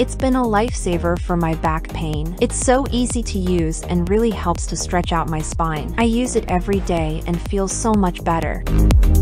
It's been a lifesaver for my back pain. It's so easy to use and really helps to stretch out my spine. I use it every day and feel so much better.